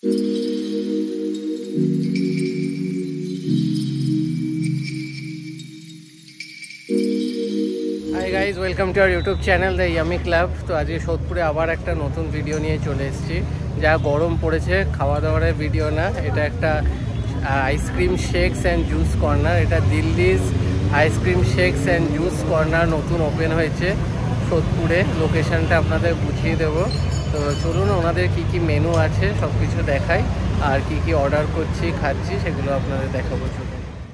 High guys, welcome to our YouTube channel the yummy club. তো আজকে সোদপুরে আবার একটা নতুন ভিডিও নিয়ে চলে এসেছি। যা গরম পড়েছে, খাওয়া দাওয়ার ভিডিও না, এটা একটা ice cream shakes and juice corner. এটা Delhi's ice cream shakes and juice corner নতুন ওপেন হয়েছে সোদপুরে। লোকেশানটা আপনাদের বুঝিয়ে দেবো। তো চলুন, ওনাদের কি কি মেনু আছে সব কিছু দেখাই, আর কি কি অর্ডার করছি খাচ্ছি সেগুলো আপনাদের দেখাবো। চলুন।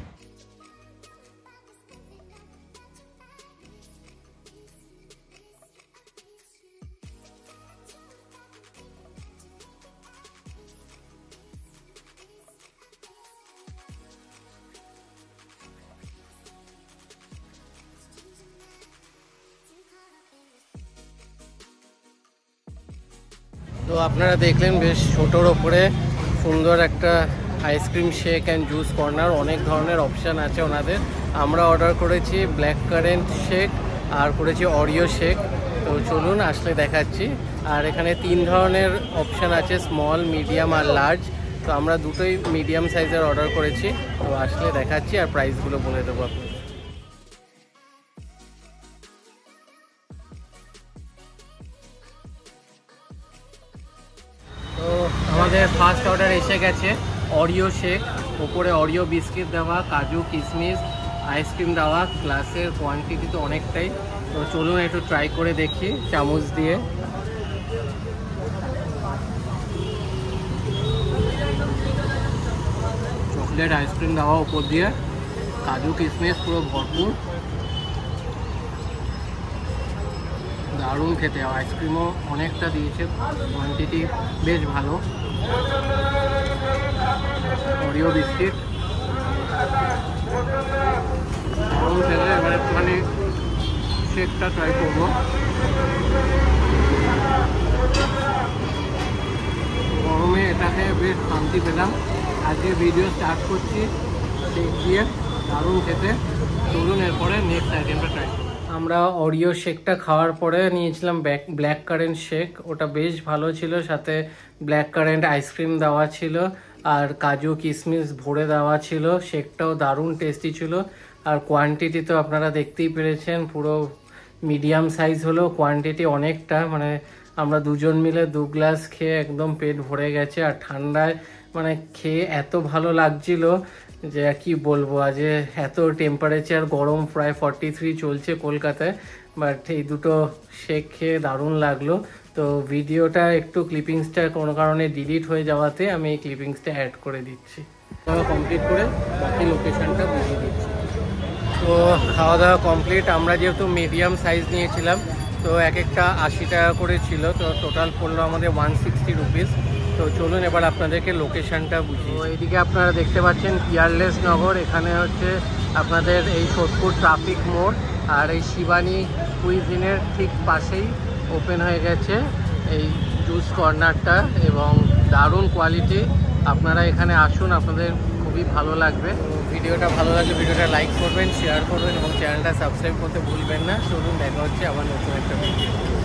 তো আপনারা দেখলেন বেশ ছোটোর ওপরে সুন্দর একটা ice cream shake and juice corner. অনেক ধরনের অপশান আছে ওনাদের। আমরা অর্ডার করেছি ব্ল্যাক কারেন্ট শেক আর করেছি অরিও শেক। তো চলুন, আসলে দেখাচ্ছি। আর এখানে 3 ধরনের অপশান আছে, স্মল, মিডিয়াম আর লার্জ। তো আমরা দুটোই মিডিয়াম সাইজের অর্ডার করেছি। তো আসলে দেখাচ্ছি আর প্রাইসগুলো বলে দেবো আপনাদের। তো আমাদের ফার্স্ট অর্ডার এসে গেছে অরিও শেক। ওপরে অরিও বিস্কিট দেওয়া, কাজু কিশমিশ, আইসক্রিম দেওয়া। গ্লাসের কোয়ান্টিটি তো অনেকটাই। তো চলুন একটু ট্রাই করে দেখি চামচ দিয়ে। চকলেট আইসক্রিম দেওয়া ওপর দিয়ে, কাজু কিশমিশ পুরো ভরপুর, দারুণ খেতে। আইসক্রিমও অনেকটা দিয়েছে, কোয়ান্টিটি বেশ ভালো। অরিও বিস্কিট দারুণ খেতে। এবার একটুখানি শেকটা ট্রাই করবো। গরমে এটাকে বেশ শান্তি পেলাম। আজকে ভিডিও স্টার্ট করছি শেক দিয়ে, দারুণ খেতে। চলুন এরপরে নেক্সট আইটেমটা ট্রাই করবো। আমরা অরিও শেকটা খাওয়ার পরে নিয়েছিলাম ব্ল্যাক কারেন্ট শেক। ওটা বেশ ভালো ছিল, সাথে ব্ল্যাক কারেন্ট আইসক্রিম দেওয়া ছিল আর কাজু কিশমিশ ভরে দেওয়া ছিল। শেকটাও দারুণ টেস্টি ছিল। আর কোয়ান্টিটি তো আপনারা দেখতেই পেরেছেন, পুরো মিডিয়াম সাইজ হলো, কোয়ান্টিটি অনেকটা। মানে আমরা দুজন মিলে 2 গ্লাস খেয়ে একদম পেট ভরে গেছে। আর ঠান্ডায় মানে খেয়ে এত ভালো লাগছিল যে কি বলবো। আজ এত টেম্পারেচার, গরম প্রায় 43 চলছে কলকাতায়, বাট এই দুটো শেক খেয়ে দারুণ লাগলো। তো ভিডিওটা একটু ক্লিপিংসটা কোনো কারণে ডিলিট হয়ে যাওয়াতে আমি এই ক্লিপিংসটা অ্যাড করে দিচ্ছি। কমপ্লিট করে বাকি লোকেশনটা বুঝিয়ে দিচ্ছি। তো খাওয়া দাওয়া কমপ্লিট। আমরা যেহেতু মিডিয়াম সাইজ নিয়েছিলাম, তো এক একটা 80 টাকা করে ছিল। তো টোটাল পড়লো আমাদের 160 রুপিস। তো চলুন এবার আপনাদেরকে লোকেশনটা বুঝি। তো এইদিকে আপনারা দেখতে পাচ্ছেন পিয়ারলেস নগর। এখানে হচ্ছে আপনাদের এই সোদপুর ট্রাফিক মোড়, আর এই শিবানী কুইজিনের ঠিক পাশেই ওপেন হয়ে গেছে এই জুস কর্নারটা, এবং দারুণ কোয়ালিটি। আপনারা এখানে আসুন, আপনাদের খুবই ভালো লাগবে। ভিডিওটা ভালো লাগলে ভিডিওটা লাইক করবেন, শেয়ার করবেন এবং চ্যানেলটা সাবস্ক্রাইব করতে ভুলবেন না। চলুন দেখা হচ্ছে আবার নতুন একটা ভিডিও।